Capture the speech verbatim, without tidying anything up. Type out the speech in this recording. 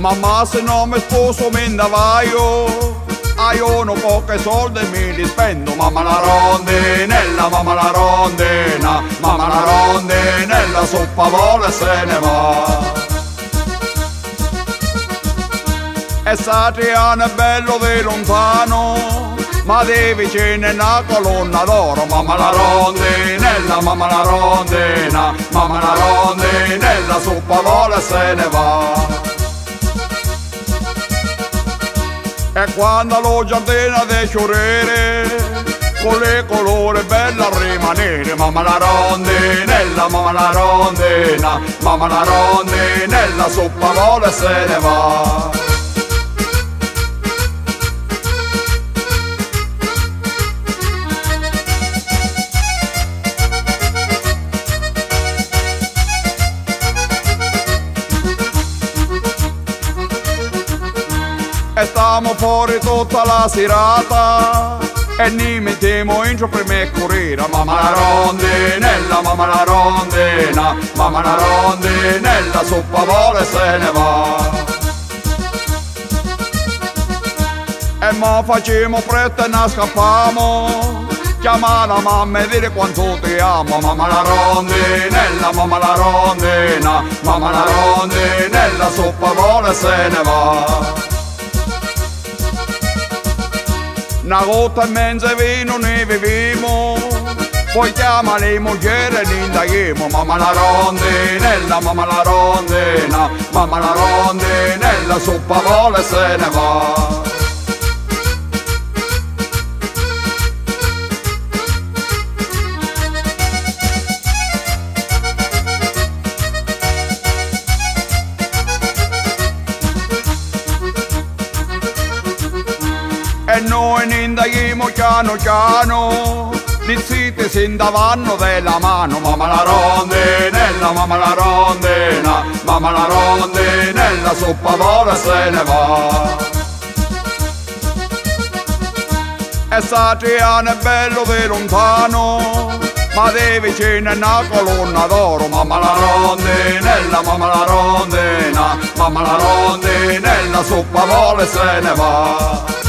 Mamma se non mi sposo mi indavaio, hai uno pochi soldi e mi li spendo. Mamma la rondinella, mamma la rondina, mamma la rondinella sopra vola e se ne va. E Satriano è bello di lontano, ma di vicino è una colonna d'oro. Mamma la rondinella, mamma la rondina, mamma la rondinella sopra vola e se ne va. E quando lo giardino de fiorire, con le colore bella a rimanere. Mamma la rondinella, mamma la rondina, mamma la rondinella sopra vola e se ne va. E stiamo fuori tutta la serata e ne mettiamo in gioco per me correre. Mamma la rondinella, mamma la rondina, mamma la rondinella sopra vola e se ne va. E mo facciamo fretta e ne scappiamo, chiama la mamma e dire quanto ti amo. Mamma la rondinella, mamma la rondina, mamma la rondinella sopra vola e se ne va. Una goccia e mezza vino ne beviamo, poi chiama le moglie e ne indaghiamo. Mamma la rondinella, mamma la rondina, mamma la rondinella sopra vola e se ne va. E noi ne indaghiamo piano piano, li zitti si indavanno della mano. Mamma la rondinella, mamma la rondina, mamma la rondinella sopra vola e se ne va. E Satriano è bello di lontano, ma di vicino è una colonna d'oro. Mamma la rondinella, mamma la rondina, mamma la rondinella sopra vola e se ne va.